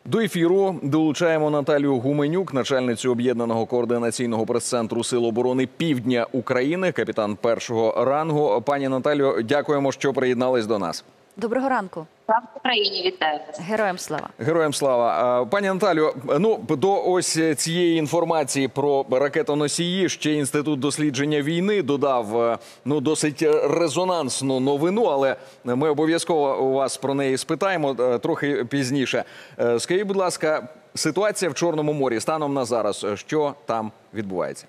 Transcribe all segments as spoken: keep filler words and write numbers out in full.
До ефіру долучаємо Наталію Гуменюк, начальницю об'єднаного координаційного прес-центру Сил оборони Півдня України, капітан першого рангу. Пані Наталію, дякуємо, що приєднались до нас. Доброго ранку. Слава Україні, вітаю вас. Героям слава. Героям слава. Пані Наталю, ну, до ось цієї інформації про ракетоносії ще Інститут дослідження війни додав, ну, досить резонансну новину, але ми обов'язково у вас про неї спитаємо трохи пізніше. Скажіть, будь ласка, ситуація в Чорному морі станом на зараз, що там відбувається?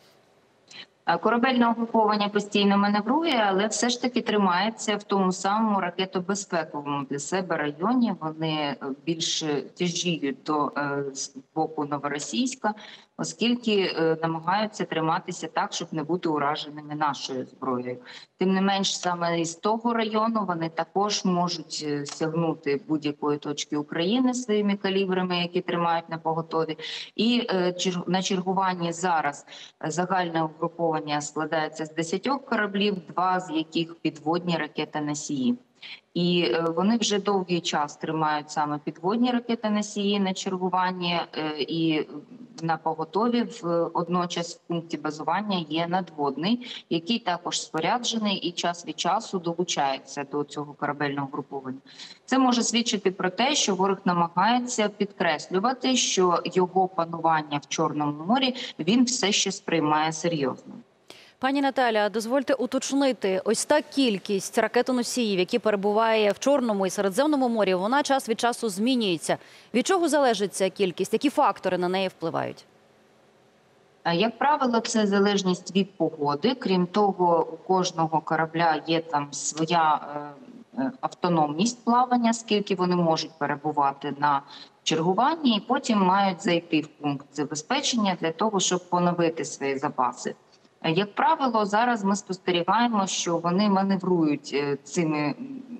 Корабельне угруповання постійно маневрує, але все ж таки тримається в тому самому ракетобезпековому для себе районі. Вони більш тяжіють до з боку Новоросійська, оскільки намагаються триматися так, щоб не бути ураженими нашою зброєю. Тим не менш, саме із того району вони також можуть сягнути будь-якої точки України своїми калібрами, які тримають на поготові. І на чергуванні зараз загальне угруповання складається з десятьох кораблів, два з яких підводні ракети-носії. І вони вже довгий час тримають саме підводні ракети-носії на чергуванні, і на поготові водночас в пункті базування є надводний, який також споряджений і час від часу долучається до цього корабельного груповання. Це може свідчити про те, що ворог намагається підкреслювати, що його панування в Чорному морі він все ще сприймає серйозно. Пані Наталя, дозвольте уточнити, ось та кількість ракетоносіїв, які перебуває в Чорному і Середземному морі, вона час від часу змінюється. Від чого залежить ця кількість? Які фактори на неї впливають? Як правило, це залежність від погоди. Крім того, у кожного корабля є там своя е, автономність плавання, скільки вони можуть перебувати на чергуванні, і потім мають зайти в пункт забезпечення для того, щоб поновити свої запаси. Як правило, зараз ми спостерігаємо, що вони маневрують цими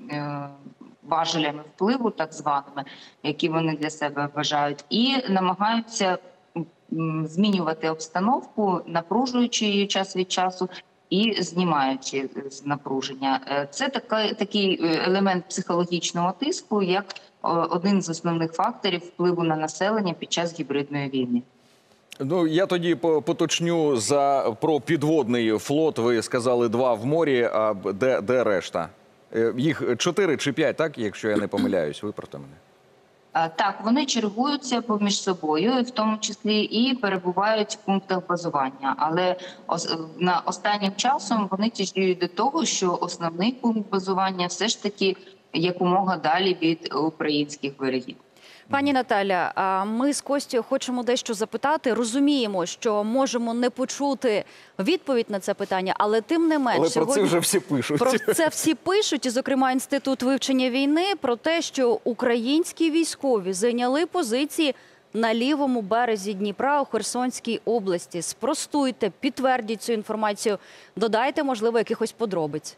важелями впливу, так званими, які вони для себе вважають, і намагаються змінювати обстановку, напружуючи її час від часу і знімаючи з напруження. Це такий, такий елемент психологічного тиску, як один з основних факторів впливу на населення під час гібридної війни. Ну, я тоді поточню за, про підводний флот. Ви сказали два в морі, а де, де решта? Їх чотири чи п'ять, так, якщо я не помиляюсь, виправте мене. Так, вони чергуються поміж собою, в тому числі і перебувають в пунктах базування. Але на останнім часом вони тяжіють до того, що основний пункт базування все ж таки якомога далі від українських берегів. Пані Наталя, ми з Костю хочемо дещо запитати. Розуміємо, що можемо не почути відповідь на це питання, але тим не менше... Але про це вже всі пишуть. Про це всі пишуть, і, зокрема, Інститут вивчення війни, про те, що українські військові зайняли позиції на лівому березі Дніпра у Херсонській області. Спростуйте, підтвердіть цю інформацію, додайте, можливо, якихось подробиць.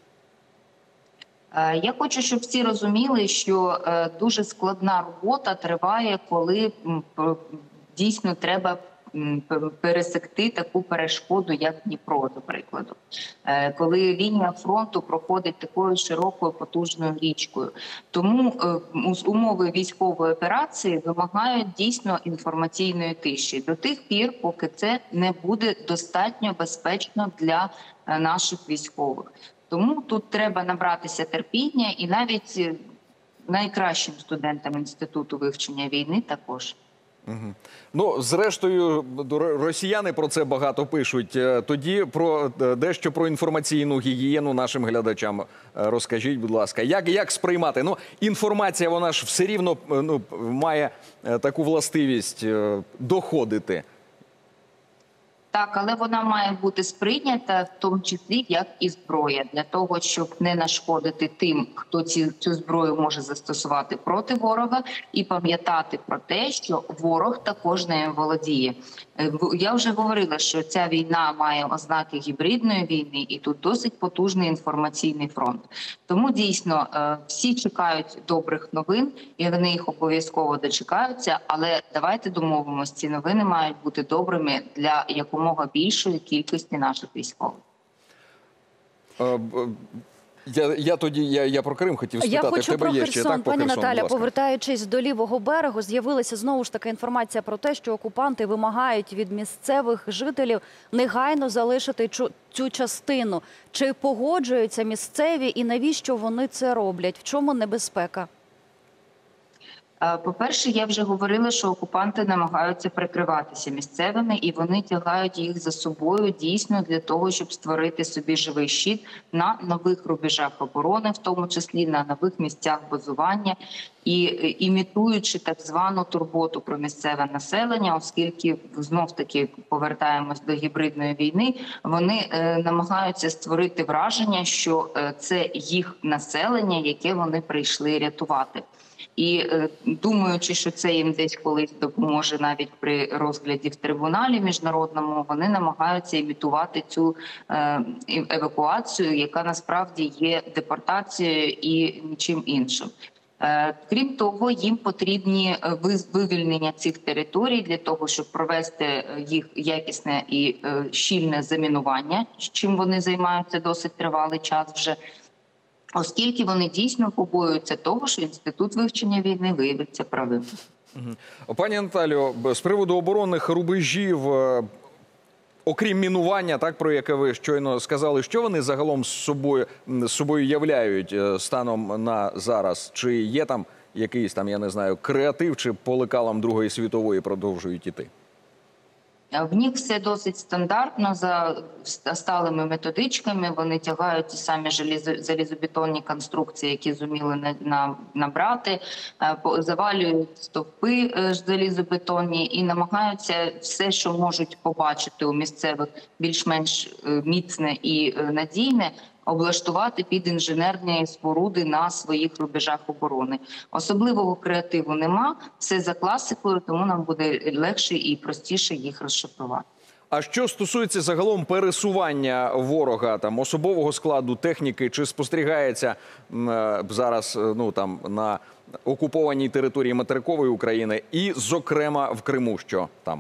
Я хочу, щоб всі розуміли, що дуже складна робота триває, коли дійсно треба пересекти таку перешкоду, як Дніпро, до прикладу. Коли лінія фронту проходить такою широкою потужною річкою. Тому умови військової операції вимагають дійсно інформаційної тиші. До тих пір, поки це не буде достатньо безпечно для наших військових. Тому тут треба набратися терпіння, і навіть найкращим студентам Інституту вивчення війни також. Угу. Ну, зрештою, росіяни про це багато пишуть. Тоді про дещо про інформаційну гігієну нашим глядачам розкажіть, будь ласка. Як, як сприймати? Ну, інформація, вона ж все рівно, ну, має таку властивість доходити. Так, але вона має бути сприйнята, в тому числі, як і зброя, для того, щоб не нашкодити тим, хто ці, цю зброю може застосувати проти ворога, і пам'ятати про те, що ворог також нею володіє. Я вже говорила, що ця війна має ознаки гібридної війни, і тут досить потужний інформаційний фронт. Тому, дійсно, всі чекають добрих новин, і вони їх обов'язково дочекаються, але давайте домовимося, ці новини мають бути добрими для якомога більшої кількості наших військових. Я, я тоді я, я про Крим хотів спитати. Я В хочу тебе про є Херсон. ще, так, по Пані Херсону, Наталя, будь ласка. повертаючись до лівого берегу, з'явилася знову ж таки інформація про те, що окупанти вимагають від місцевих жителів негайно залишити чу- цю частину. Чи погоджуються місцеві і навіщо вони це роблять? В чому небезпека? Е, По-перше, я вже говорила, що окупанти намагаються прикриватися місцевими, і вони тягають їх за собою дійсно для того, щоб створити собі живий щит на нових рубежах оборони, в тому числі на нових місцях базування, і е, імітуючи так звану турботу про місцеве населення, оскільки знов-таки повертаємось до гібридної війни, вони е, намагаються створити враження, що е, це їх населення, яке вони прийшли рятувати. І е, думаючи, що це їм десь колись допоможе навіть при розгляді в трибуналі міжнародному, вони намагаються імітувати цю е, евакуацію, яка насправді є депортацією і нічим іншим. Е, Крім того, їм потрібні виз- вивільнення цих територій для того, щоб провести їх якісне і е, щільне замінування, чим вони займаються досить тривалий час вже. Оскільки вони дійсно побоюються того, що інститут вивчення війни виявиться правим. Пані Наталю, з приводу оборонних рубежів, е, окрім мінування, так, про яке ви щойно сказали, що вони загалом з собою, з собою являють е, станом на зараз? Чи є там якийсь там, я не знаю, креатив, чи по лекалам Другої світової продовжують іти? В них все досить стандартно, за сталими методичками. Вони тягають ті самі желізо- залізобетонні конструкції, які зуміли на- на- набрати, е, по- завалюють стовпи е, залізобетонні і намагаються все, що можуть побачити у місцевих більш-менш е, міцне і е, надійне, облаштувати під інженерні споруди на своїх рубежах оборони. Особливого креативу нема, все за класикою, тому нам буде легше і простіше їх розшифрувати. А що стосується загалом пересування ворога, там особового складу, техніки, чи спостерігається м, е, зараз е, ну там на окупованій території материкової України і, зокрема, в Криму, що там?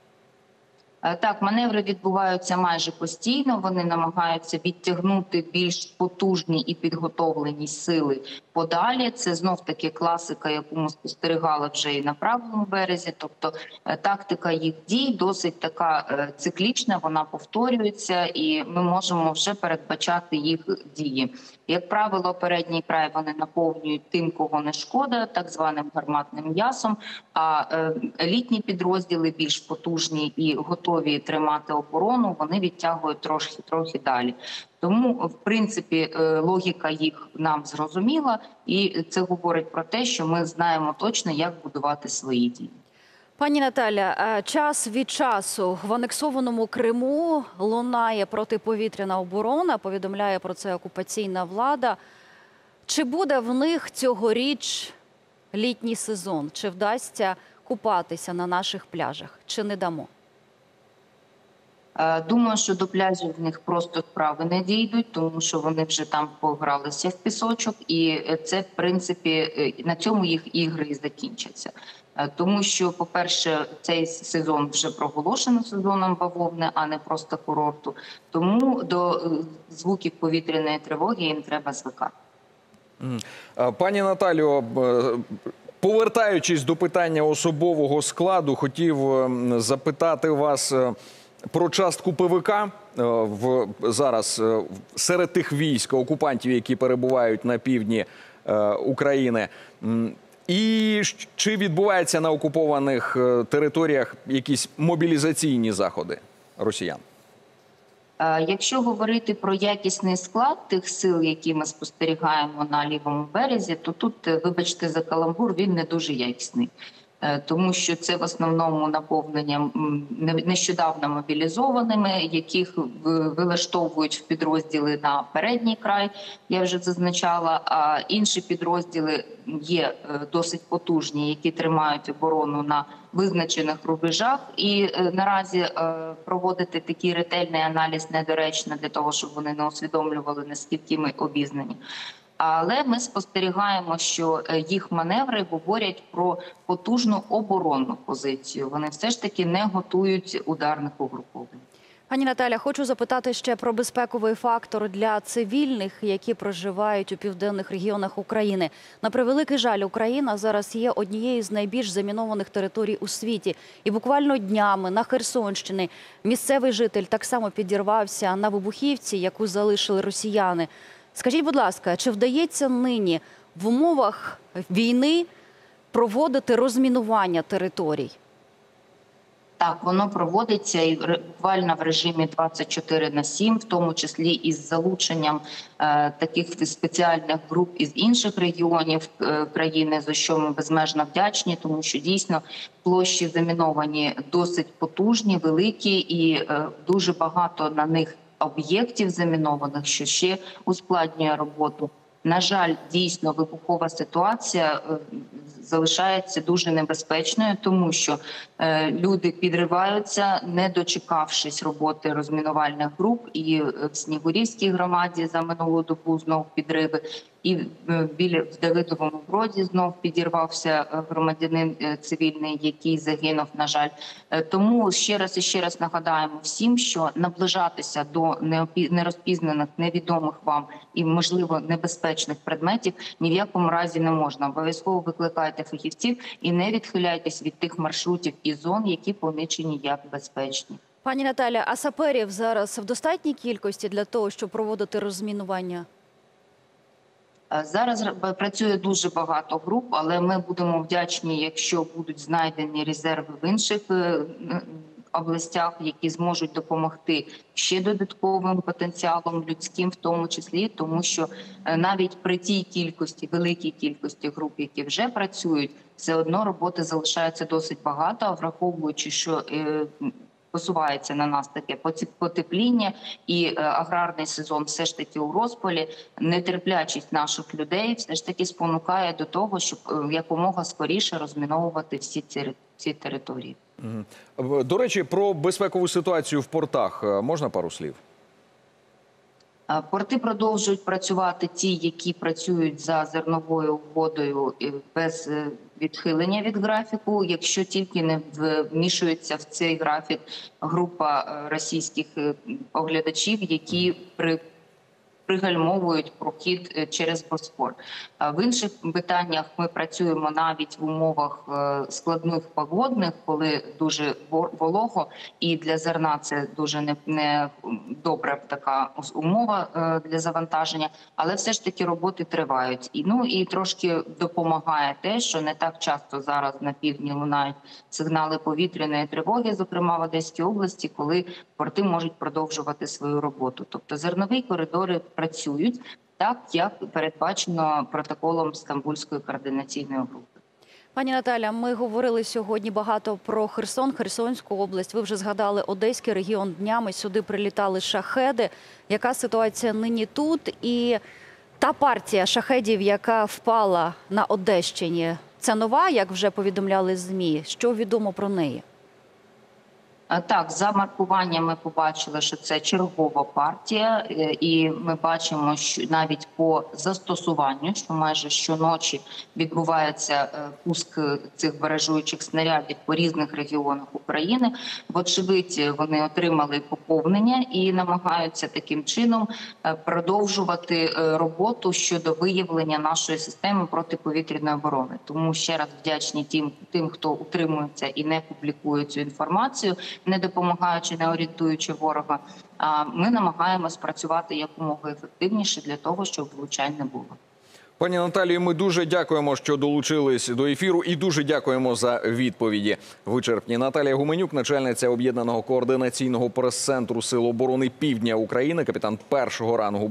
Е, Так, маневри відбуваються майже постійно. Вони намагаються відтягнути більш потужні і підготовлені сили подалі. Це знов таки класика, яку ми спостерігали вже і на правому березі. Тобто е, тактика їх дій досить така е, циклічна. Вона повторюється, і ми можемо вже передбачати їх дії. Як правило, передній край вони наповнюють тим, кого не шкода, так званим гарматним м'ясом. А е, елітні підрозділи, більш потужні і готові тримати оборону, вони відтягують трошки трохи далі. Тому, в принципі, е, логіка їх нам зрозуміла, і це говорить про те, що ми знаємо точно, як будувати свої дії. Пані Наталя, е, час від часу в анексованому Криму лунає протиповітряна оборона, повідомляє про це окупаційна влада. Чи буде в них цьогоріч літній сезон? Чи вдасться купатися на наших пляжах? Чи не дамо? Е, Думаю, що до пляжів в них просто справи не дійдуть, тому що вони вже там погралися в пісочок, і це, в принципі, е, на цьому їх ігри і закінчаться. Е, Тому що, по-перше, цей сезон вже проголошено сезоном бавовни, а не просто курорту. Тому до е, звуків повітряної тривоги їм треба звикати. Е, Пані Наталю, е, повертаючись до питання особового складу, хотів е, запитати вас е, про частку ПВК е, в зараз е, серед тих військ окупантів, які перебувають на півдні е, України. М, І щ- чи відбуваються на окупованих е, територіях якісь мобілізаційні заходи росіян? Е, Якщо говорити про якісний склад тих сил, які ми спостерігаємо на лівому березі, то тут, е, вибачте за каламбур, він не дуже якісний. Е, Тому що це в основному наповнення м, не- нещодавно мобілізованими, яких в- вилаштовують в підрозділи на передній край, я вже зазначала, а інші підрозділи є е, досить потужні, які тримають оборону на визначених рубежах. І е, наразі е, проводити такий ретельний аналіз недоречно для того, щоб вони не усвідомлювали, наскільки ми обізнані. Але ми спостерігаємо, що е, їх маневри говорять про потужну оборонну позицію. Вони все ж таки не готують ударних угруповань. Пані Наталя, хочу запитати ще про безпековий фактор для цивільних, які проживають у південних регіонах України. На превеликий жаль, Україна зараз є однією з найбільш замінованих територій у світі. І буквально днями на Херсонщині місцевий житель так само підірвався на вибухівці, яку залишили росіяни. Скажіть, будь ласка, чи вдається нині в умовах війни проводити розмінування територій? Так, воно проводиться і буквально в режимі двадцять чотири на сім, в тому числі із залученням е, таких спеціальних груп із інших регіонів е, країни, за що ми безмежно вдячні, тому що дійсно площі заміновані досить потужні, великі і е, дуже багато на них об'єктів замінованих, що ще ускладнює роботу. На жаль, дійсно вибухова ситуація е, залишається дуже небезпечною, тому що е, люди підриваються, не дочекавшись роботи розмінувальних груп. І в Снігурівській громаді за минулу добу знов підриви, і е, біля в Давидовому Броді знов підірвався громадянин е, цивільний, який загинув, на жаль. Е, тому ще раз і ще раз нагадаємо всім, що наближатися до нерозпізнаних, невідомих вам і, можливо, небезпечних предметів ні в якому разі не можна. Обов'язково викликайте фахівців і не відхиляйтесь від тих маршрутів і зон, які помічені як безпечні. Пані Наталя, а саперів зараз в достатній кількості для того, щоб проводити розмінування? Зараз працює дуже багато груп, але ми будемо вдячні, якщо будуть знайдені резерви в інших областях, які зможуть допомогти ще додатковим потенціалом людським, в тому числі, тому що навіть при тій кількості, великій кількості груп, які вже працюють, все одно роботи залишається досить багато, враховуючи, що посувається на нас таке потепління і аграрний сезон все ж таки у розпалі, нетерплячість наших людей все ж таки спонукає до того, щоб якомога скоріше розміновувати всі ці, ці території. До речі, про безпекову ситуацію в портах можна пару слів? Порти продовжують працювати ті, які працюють за зерновою угодою без відхилення від графіку, якщо тільки не вмішується в цей графік група російських оглядачів, які при пригальмовують прохід через Босфор. В інших питаннях ми працюємо навіть в умовах складних погодних, коли дуже волого, і для зерна це дуже не, не добра така умова для завантаження, але все ж таки роботи тривають. І, ну, і трошки допомагає те, що не так часто зараз на півдні лунають сигнали повітряної тривоги, зокрема в Одеській області, коли порти можуть продовжувати свою роботу. Тобто зернові коридори працюють так, як передбачено протоколом Стамбульської координаційної групи. Пані Наталя, ми говорили сьогодні багато про Херсон, Херсонську область. Ви вже згадали Одеський регіон. Днями сюди прилітали шахеди. Яка ситуація нині тут? І та партія шахедів, яка впала на Одещині, це нова, як вже повідомляли ЗМІ? Що відомо про неї? Так, за маркуванням ми побачили, що це чергова партія, і ми бачимо, що навіть по застосуванню, що майже щоночі відбувається пуск цих баражуючих снарядів по різних регіонах України. Вочевидь, вони отримали поповнення і намагаються таким чином продовжувати роботу щодо виявлення нашої системи протиповітряної оборони. Тому ще раз вдячні тим, тим, хто утримується і не публікує цю інформацію, не допомагаючи, не орієнтуючи ворога, ми намагаємось працювати якомога ефективніше для того, щоб влучань не було. Пані Наталію, ми дуже дякуємо, що долучились до ефіру, і дуже дякуємо за відповіді вичерпні. Наталія Гуменюк, начальниця Об'єднаного координаційного прес-центру Сил оборони Півдня України, капітан першого рангу